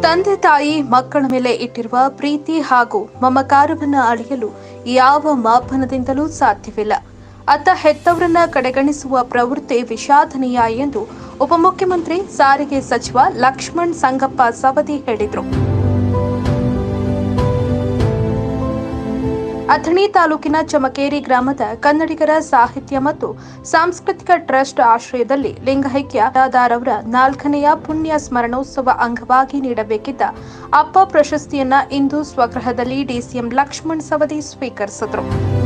ತಂದೆ ತಾಯಿ ಮಕ್ಕಳ ಮೇಲೆ ಇಟ್ಟಿರುವ ಪ್ರೀತಿ ಹಾಗೂ ಮಮಕಾರವನ್ನು ಅಳೆಯಲು ಯಾವ ಮಾಪನದಿಂದಲೂ ಸಾಧ್ಯವಿಲ್ಲ. ಅತ್ತ ಹೆತ್ತವರನ್ನ ಕಡೆಗಣಿಸುವ ಪ್ರವೃತ್ತಿ ವಿಷಾದನೀಯ ಎಂದು ಉಪಮುಖ್ಯಮಂತ್ರಿ ಸಾರಿಗೆ ಸಚಿವ ಲಕ್ಷ್ಮಣ್ ಸಂಗಪ್ಪ ಸವದಿ ಹೇಳಿದರು. ಅಥಣಿ ತಾಲೂಕಿನ ಚಮಕೇರಿ ಗ್ರಾಮದ ಕನ್ನಡಿಗರ ಸಾಹಿತ್ಯ ಮತ್ತು ಸಾಂಸ್ಕೃತಿಕ ಟ್ರಸ್ಟ್ ಆಶ್ರಯದಲ್ಲಿ ಲಿಂಗೈಕ್ಯ ದಾರವರ 4ನೇ ಪುಣ್ಯ ಸ್ಮರಣೋತ್ಸವ ಅಂಗವಾಗಿ ನೀಡಬೇಕಿದ್ದ ಅಪ್ಪ ಪ್ರಶಸ್ತಿಯನ್ನ ಇಂದು ಸ್ವಗೃಹದಲ್ಲಿ ಡಿಸಿಎಂ ಲಕ್ಷ್ಮಣ್ ಸವದಿ ಸ್ವೀಕರಿಸಿದರು.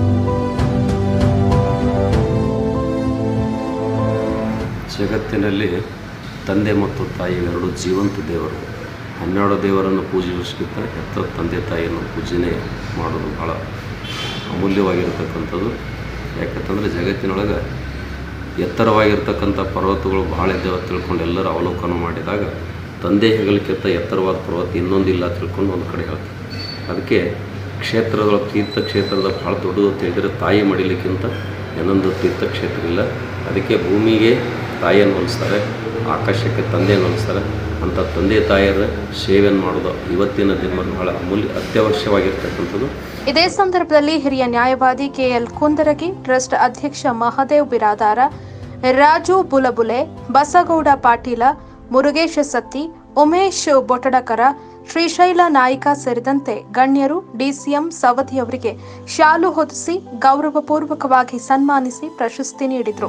ಜಗತ್ತಿನಲ್ಲಿ ತಂದೆ ಮತ್ತು ತಾಯಿ ಎರಡು ಜೀವಂತ ದೇವರು. 12 ದೇವರನ್ನು ಪೂಜಿಸೋಕ್ಕಿಂತ ಹೆತ್ತ ತಂದೆ ತಾಯಿಯನ್ನು ಪೂಜನೆ ಮಾಡೋದು ಭಾಳ ಅಮೂಲ್ಯವಾಗಿರ್ತಕ್ಕಂಥದ್ದು. ಯಾಕಂತಂದರೆ ಜಗತ್ತಿನೊಳಗೆ ಎತ್ತರವಾಗಿರ್ತಕ್ಕಂಥ ಪರ್ವತಗಳು ಭಾಳ ಇದ್ದೇವೆ ತಿಳ್ಕೊಂಡು ಎಲ್ಲರೂ ಅವಲೋಕನ ಮಾಡಿದಾಗ ತಂದೆ ಹೆಗಲಿಕ್ಕಿಂತ ಎತ್ತರವಾದ ಪರ್ವತ ಇನ್ನೊಂದಿಲ್ಲ ತಿಳ್ಕೊಂಡು ಒಂದು ಕಡೆ ಹೇಳ್ತಾರೆ. ಅದಕ್ಕೆ ಕ್ಷೇತ್ರಗಳ ತೀರ್ಥಕ್ಷೇತ್ರದ ಭಾಳ ದೊಡ್ಡದು ತಿಳಿದರೆ ತಾಯಿ ಮಡಿಲಿಕ್ಕಿಂತ ಇನ್ನೊಂದು ತೀರ್ಥಕ್ಷೇತ್ರ ಇಲ್ಲ. ಅದಕ್ಕೆ ಭೂಮಿಗೆ ತಾಯಿಯನ್ನು ಹೋಲಿಸ್ತಾರೆ, ಆಕಾಶಕ್ಕೆ ತಂದೆಯನ್ನು ಹೋಲಿಸ್ತಾರೆ. ಅಂಥ ತಂದೆ ತಾಯಿಯರ ಸೇವೆಯನ್ನು ಮಾಡೋದು ಇವತ್ತಿನ ದಿನ ಬಹಳ ಅತ್ಯವಶ್ಯವಾಗಿರ್ತಕ್ಕಂಥದ್ದು. ಇದೇ ಸಂದರ್ಭದಲ್ಲಿ ಹಿರಿಯ ನ್ಯಾಯವಾದಿ ಕೆಎಲ್ ಕುಂದರಗಿ, ಟ್ರಸ್ಟ್ ಅಧ್ಯಕ್ಷ ಮಹದೇವ್ ಬಿರಾದಾರ, ರಾಜು ಬುಲಬುಲೆ, ಬಸಗೌಡ ಪಾಟೀಲ, ಮುರುಗೇಶ ಸತ್ತಿ, ಉಮೇಶ್ ಬೊಟಡಕರ, ಶ್ರೀಶೈಲ ನಾಯ್ಕ ಸೇರಿದಂತೆ ಗಣ್ಯರು ಡಿಸಿಎಂ ಸವದಿ ಅವರಿಗೆ ಶಾಲು ಹೊದಿಸಿ ಗೌರವಪೂರ್ವಕವಾಗಿ ಸನ್ಮಾನಿಸಿ ಪ್ರಶಸ್ತಿ ನೀಡಿದರು.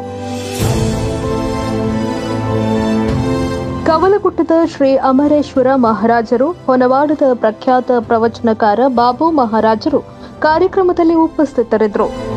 ಕವಲಗುಟ್ಟದ ಶ್ರೀ ಅಮರೇಶ್ವರ ಮಹಾರಾಜರು, ಹೊನವಾಡದ ಪ್ರಖ್ಯಾತ ಪ್ರವಚನಕಾರ ಬಾಬು ಮಹಾರಾಜರು ಕಾರ್ಯಕ್ರಮದಲ್ಲಿ ಉಪಸ್ಥಿತರಿದ್ದರು.